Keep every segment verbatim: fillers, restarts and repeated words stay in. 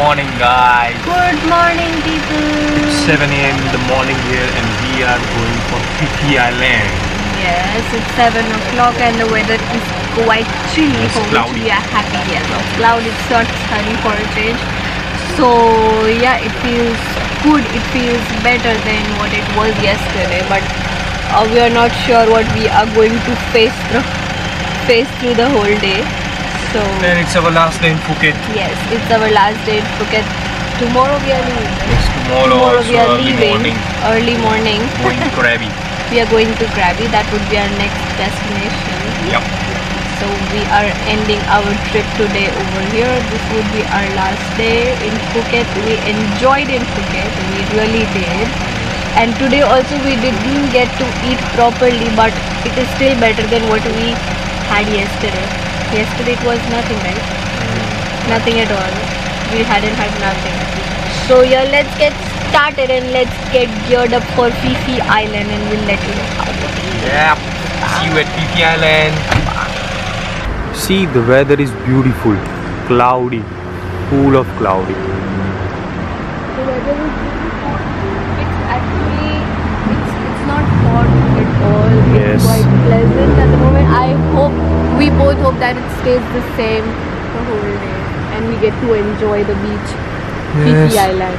morning, guys. Good morning, people. It's seven A M in the morning here, and we are going for Phi Phi Island. Yes, it's seven o'clock and the weather is quite chilly, It's for cloudy. which we are happy. Yes, it's cloudy, it's not sunny for a change. So yeah, it feels good. It feels better than what it was yesterday. But uh, we are not sure what we are going to face through, face through the whole day. So And it's our last day in Phuket. yes, it's our last day in Phuket. Tomorrow we are leaving. Yes, tomorrow, Tomorrow also we are early leaving. morning, Early morning. going to Krabi. We are going to Krabi. That would be our next destination. Yep. So we are ending our trip today over here. This would be our last day in Phuket. We enjoyed in Phuket. We really did. And today also we didn't get to eat properly, but it is still better than what we had yesterday. Yesterday it was nothing, right? Nothing at all. We hadn't had nothing. So yeah, let's get started and let's get geared up for Phi Phi Island, and we'll let you know how it is. Yeah. See you at Phi Phi Island. See, the weather is beautiful, cloudy, full of cloudy. The weather is beautiful. It's actually, it's, it's not hot at all. Yes. It's quite pleasant at the moment. I hope, we both hope that it stays the same the whole day and we get to enjoy the beach, Phi Yes. Phi Island.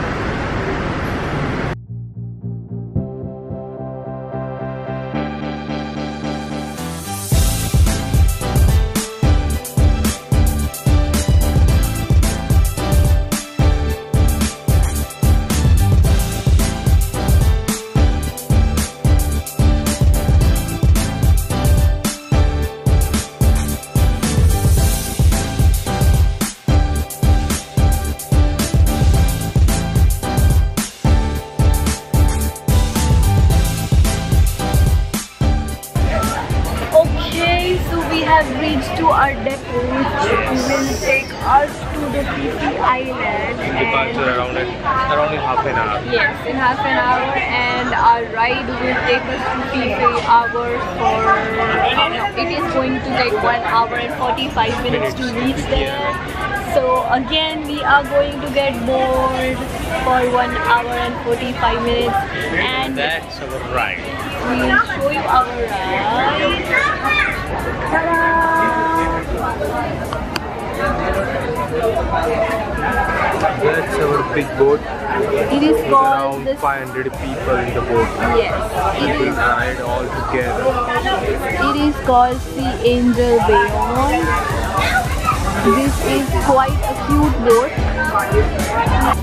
Okay, so we have reached to our depot, which will take us to the Phi Phi Island. Departure And around it, around in half an hour. yes, in half an hour, and our ride will take us to Phi Phi hours for. No, it is going to take one hour and forty-five minutes to reach there. So again, we are going to get bored for one hour and forty-five minutes, and That's our ride. we'll show you our ride. That's our big boat. It is With called around the five hundred people in the boat. yes. It We is ride all together. it is called Sea Angel Bayonne. This is quite a cute boat.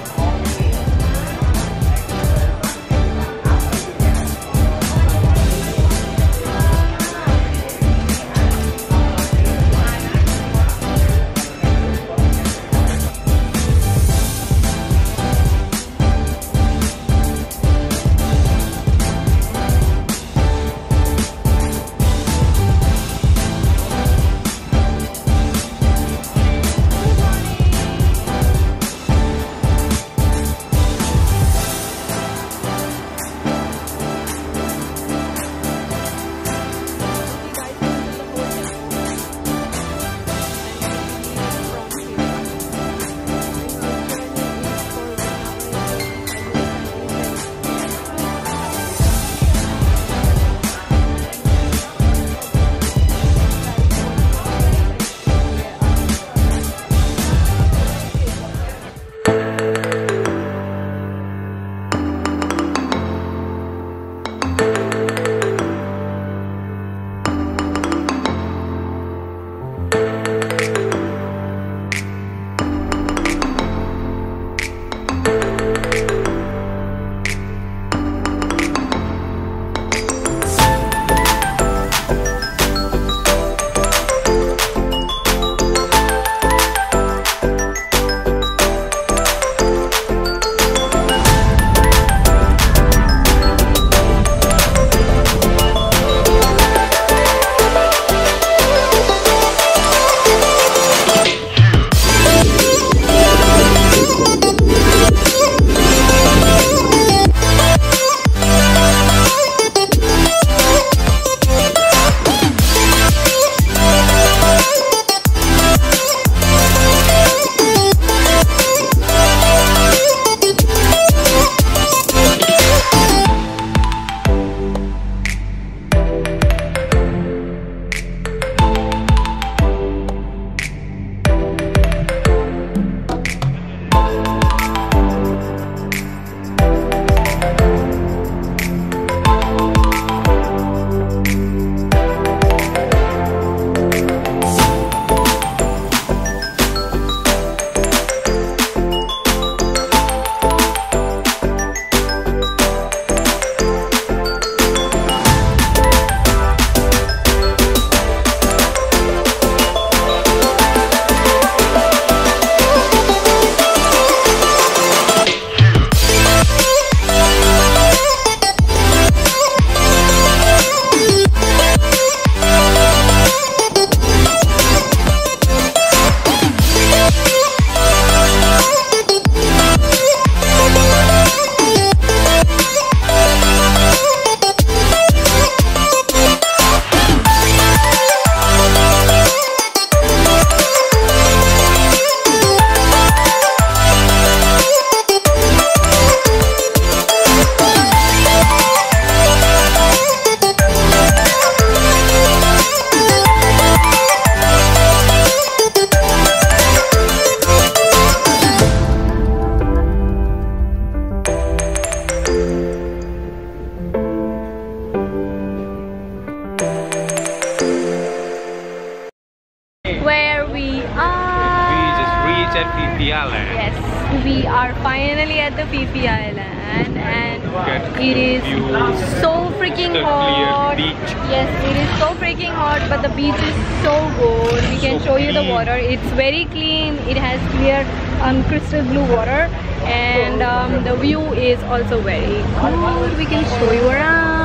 we are finally at the Phi Phi Island, and Get it is view, so freaking the hot. clear beach. Yes, it is so freaking hot, but the beach is so good. We can So show you the clean. water. It's very clean. It has clear um, crystal blue water, and um, the view is also very good. We can show you around.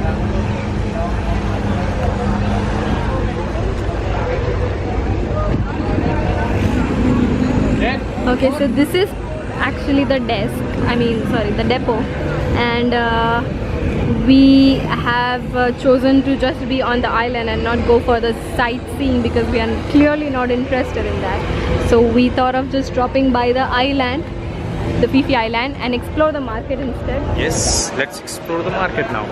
Okay, so this is actually the desk, I mean sorry, the depot, and uh, we have uh, chosen to just be on the island and not go for the sightseeing because we are clearly not interested in that. So we thought of just dropping by the island, the Phi Phi Island, and explore the market instead. Yes, let's explore the market now.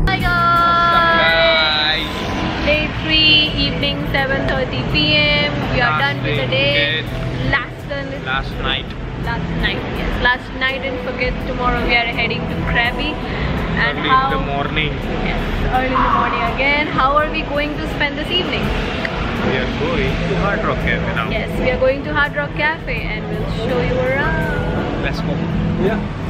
seven thirty p m we are Last done with day the day. in Last done is Last night. last night. Yes, last night in Phuket. Tomorrow we are heading to Krabi. And Early how? in the morning. Yes, early in the morning again. How are we going to spend this evening? We are going to Hard Rock Cafe now. Yes, we are going to Hard Rock Cafe and we'll show you around. Let's go. Yeah.